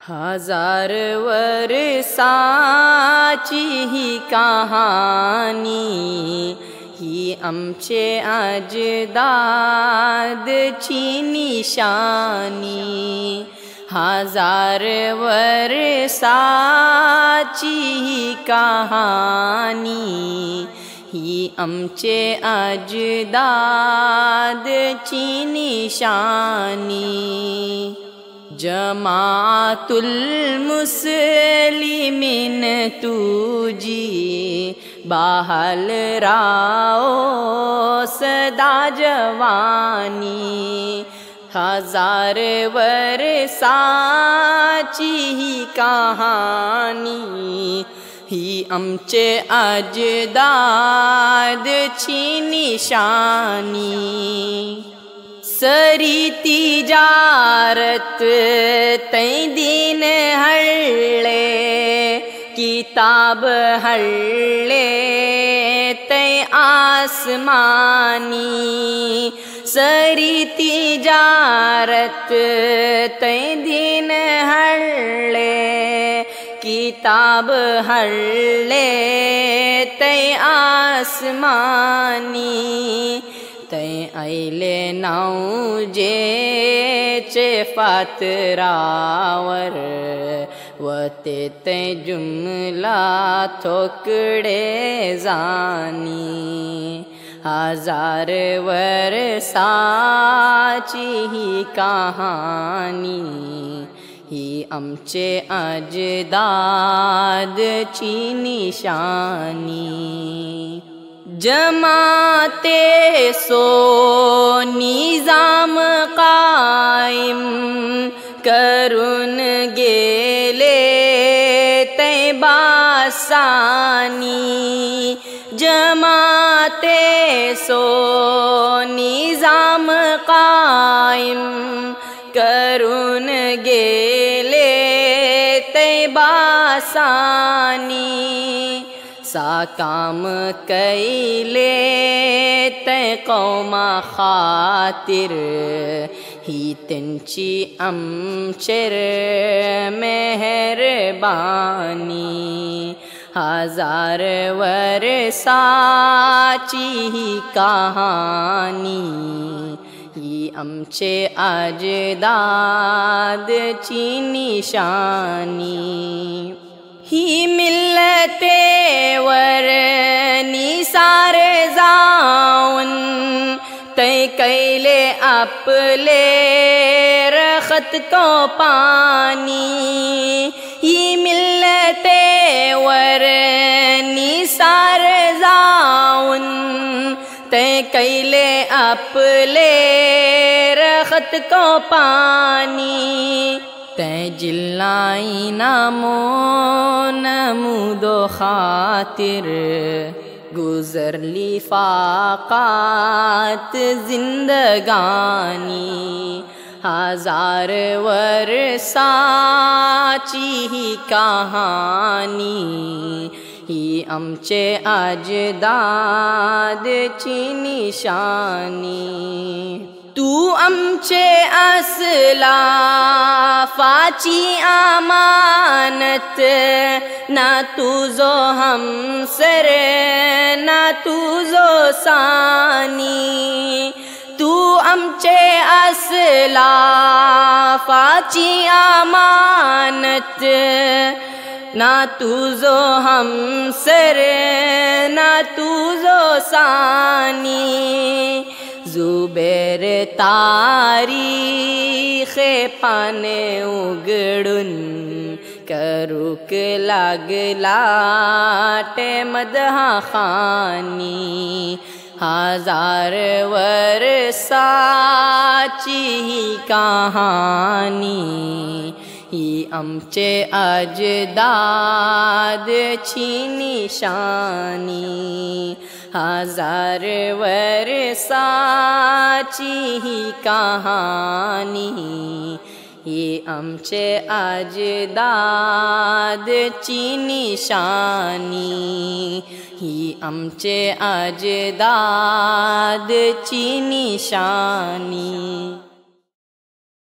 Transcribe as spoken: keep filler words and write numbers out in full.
हजार वर्साची ही कहाणी ही आमचे अजदादची निशानी। हजार वर्साची ही कहाणी ही आमचे अजदादची निशानी। जमातुल मुस्लिमीन तुझी बहाल राहो सदा जवानी। हजार वर्साची ही कहाणी ही आमचे अजदादची निशानी। सरी तिजारत तै दीन हल्ले किताब हल्ले तै आसमानी। सरी तिजारत तै दीन हल्ले किताब हल्ले तै आसमानी। तै ऐले नाव जेचे फातरावर व ते तै जुमला थोकडे जानी। हजार वर्साची ही कहाणी ही आमचे अजदादची निशानी। जमाते सो निजाम कायम करून गेले तै बासानी। जमाते सो निजाम कायम करून गेले तै बासानी। साकाम कैले तै कौमा खातिर ही त्यांची आमचेर मेहरबानी। हजार वर्साची ही कहाणी ही आमचे अजदादची निशानी। ही मिल्लतेवर निसार जाऊन तै कैले आपले रखत को पानी। ही मिल्लतेवर निसार जाऊन तै कैले आपले रखत को पानी। तै जिल्लाई नामो नमूदो खातिर गुजरली फाकात जिंदगानी। हजार वर्साची ही कहाणी ही आमचे अजदादची निशानी। तू आमचे असलाफाची अमानत ना तुझो हमसर ना तुझो सानी। तू आमचे असलाफाची अमानत ना तुझो हमसर ना तुझो सानी। जुबेर तारीख पाने उघडून करूक लागला ते मदहा खानी। हजार वर्साची ही कहाणी ही आमचे अजदादची निशानी। हजार वर्साची ही कहाणी ही आमचे अजदादची निशानी। ही आमचे अजदादची निशानी।